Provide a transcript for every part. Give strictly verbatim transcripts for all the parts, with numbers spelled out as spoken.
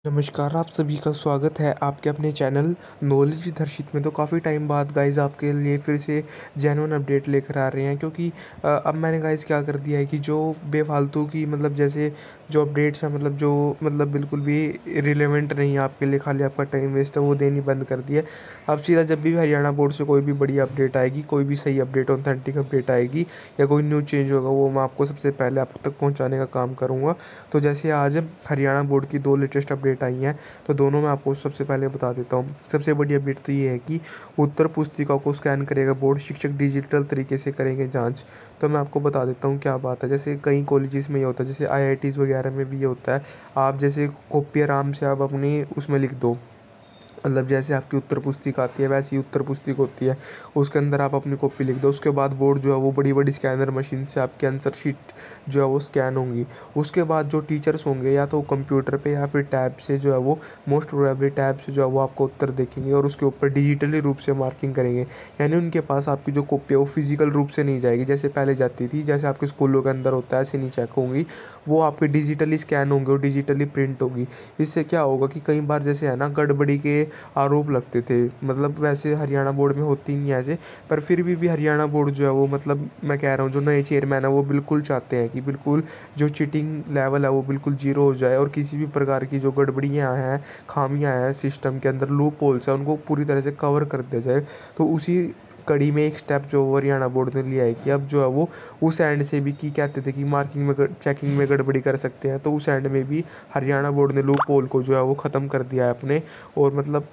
नमस्कार, आप सभी का स्वागत है आपके अपने चैनल नॉलेज दर्शित में। तो काफ़ी टाइम बाद गाइज़ आपके लिए फिर से जेन्युइन अपडेट लेकर आ रहे हैं, क्योंकि अ, अब मैंने गाइज़ क्या कर दिया है कि जो बेफालतू की मतलब जैसे जो अपडेट्स हैं, मतलब जो मतलब बिल्कुल भी रिलेवेंट नहीं है आपके लिए, खाली आपका टाइम वेस्ट है, वो देनी बंद कर दी है। अब सीधा जब भी हरियाणा बोर्ड से कोई भी बड़ी अपडेट आएगी, कोई भी सही अपडेट ऑथेंटिक अपडेट आएगी या कोई न्यूज़ चेंज होगा, वो मैं आपको सबसे पहले आप तक पहुँचाने का काम करूँगा। तो जैसे आज हरियाणा बोर्ड की दो लेटेस्ट अपडेट आई हैं, तो दोनों मैं आपको सबसे पहले बता देता हूँ। सबसे बड़ी अपडेट तो ये है कि उत्तर पुस्तिका को स्कैन करेगा बोर्ड, शिक्षक डिजिटल तरीके से करेंगे जांच। तो मैं आपको बता देता हूँ क्या बात है। जैसे कई कॉलेजेस में ये होता है, जैसे आई आई टीज़ वगैरह में भी ये होता है। आप जैसे कॉपी आराम से आप अपनी उसमें लिख दो, मतलब जैसे आपकी उत्तर पुस्तिका आती है वैसी उत्तर पुस्तिका होती है, उसके अंदर आप अपनी कॉपी लिख दो। उसके बाद बोर्ड जो है वो बड़ी बड़ी स्कैनर मशीन से आपकी आंसर शीट जो है वो स्कैन होंगी। उसके बाद जो टीचर्स होंगे या तो कंप्यूटर पे या फिर टैब से जो है वो मोस्ट प्रोबेबली टैब से जो है वो आपको उत्तर देखेंगे और उसके ऊपर डिजिटली रूप से मार्किंग करेंगे। यानी उनके पास आपकी जो कॉपी है वो फिजिकल रूप से नहीं जाएगी जैसे पहले जाती थी, जैसे आपके स्कूलों के अंदर होता है ऐसे नहीं चेक होंगी, वो आपके डिजिटली स्कैन होंगे और डिजिटली प्रिंट होगी। इससे क्या होगा कि कई बार जैसे है ना गड़बड़ी के आरोप लगते थे, मतलब वैसे हरियाणा बोर्ड में होती नहीं है ऐसे, पर फिर भी भी हरियाणा बोर्ड जो है वो मतलब मैं कह रहा हूँ जो नए चेयरमैन है वो बिल्कुल चाहते हैं कि बिल्कुल जो चीटिंग लेवल है वो बिल्कुल जीरो हो जाए और किसी भी प्रकार की जो गड़बड़ियाँ हैं, खामियाँ हैं सिस्टम के अंदर, लूप होल्स हैं, उनको पूरी तरह से कवर कर दिया जाए। तो उसी कड़ी में एक स्टेप जो हरियाणा बोर्ड ने लिया है कि अब जो है वो उस एंड से भी कि कहते थे कि मार्किंग में चेकिंग में गड़बड़ी कर सकते हैं, तो उस एंड में भी हरियाणा बोर्ड ने लूप होल को जो है वो ख़त्म कर दिया है अपने। और मतलब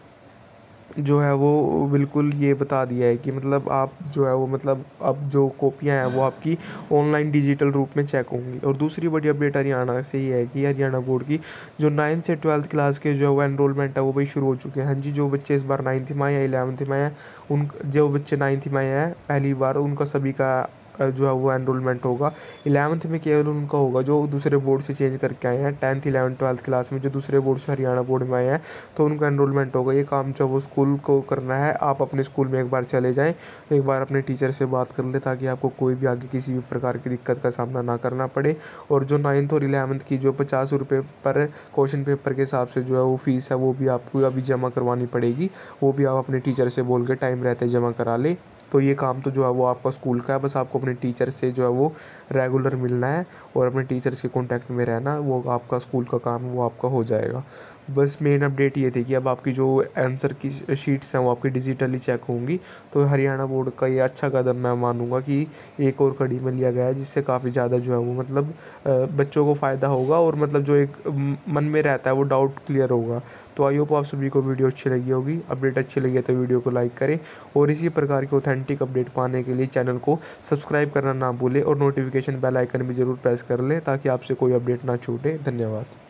जो है वो बिल्कुल ये बता दिया है कि मतलब आप जो है वो मतलब अब जो कॉपियाँ हैं वो आपकी ऑनलाइन डिजिटल रूप में चेक होंगी। और दूसरी बड़ी अपडेट हरियाणा से ये है कि हरियाणा बोर्ड की जो नाइन्थ से ट्वेल्थ क्लास के जो है वो एनरोलमेंट है वो भी शुरू हो चुके हैं। हाँ जी, जो बच्चे इस बार नाइन्थ में आए या इलेवंथ में आए, उन जो बच्चे नाइन्थ में आए हैं पहली बार, उनका सभी का अ, जो है वो एनरोलमेंट होगा। इलेवंथ में केवल उनका होगा जो दूसरे बोर्ड से चेंज करके आए हैं। टेंथ इलेवंथ ट्वेल्थ क्लास में जो दूसरे बोर्ड से हरियाणा बोर्ड में आए हैं तो उनका एनरोलमेंट होगा। ये काम जो वो स्कूल को करना है, आप अपने स्कूल में एक बार चले जाएं, एक बार अपने टीचर से बात कर ले ताकि आपको कोई भी आगे किसी भी प्रकार की दिक्कत का सामना ना करना पड़े। और जो नाइन्थ और इलेवंथ की जो पचास रुपये पर क्वेश्चन पेपर के हिसाब से जो है वो फीस है वो भी आपको अभी जमा करवानी पड़ेगी, वो भी आप अपने टीचर से बोल के टाइम रहते जमा करा ले। तो ये काम तो जो है वो आपका स्कूल का है, बस आपको अपने टीचर से जो है वो रेगुलर मिलना है और अपने टीचर से कांटेक्ट में रहना, वो आपका स्कूल का काम है वो आपका हो जाएगा। बस मेन अपडेट ये थी कि अब आपकी जो आंसर की शीट्स हैं वो आपकी डिजिटली चेक होंगी। तो हरियाणा बोर्ड का ये अच्छा कदम मैं मानूंगा कि एक और कड़ी में लिया गया है, जिससे काफ़ी ज़्यादा जो है वो मतलब अ, बच्चों को फ़ायदा होगा और मतलब जो एक म, मन में रहता है वो डाउट क्लियर होगा। तो आई होप आप सभी को वीडियो अच्छी लगी होगी। अपडेट अच्छी लगी है तो वीडियो को लाइक करें और इसी प्रकार के ऑथेंटिक अपडेट पाने के लिए चैनल को सब्सक्राइब करना ना भूलें और नोटिफिकेशन बेल आइकन भी ज़रूर प्रेस कर लें ताकि आपसे कोई अपडेट ना छूटे। धन्यवाद।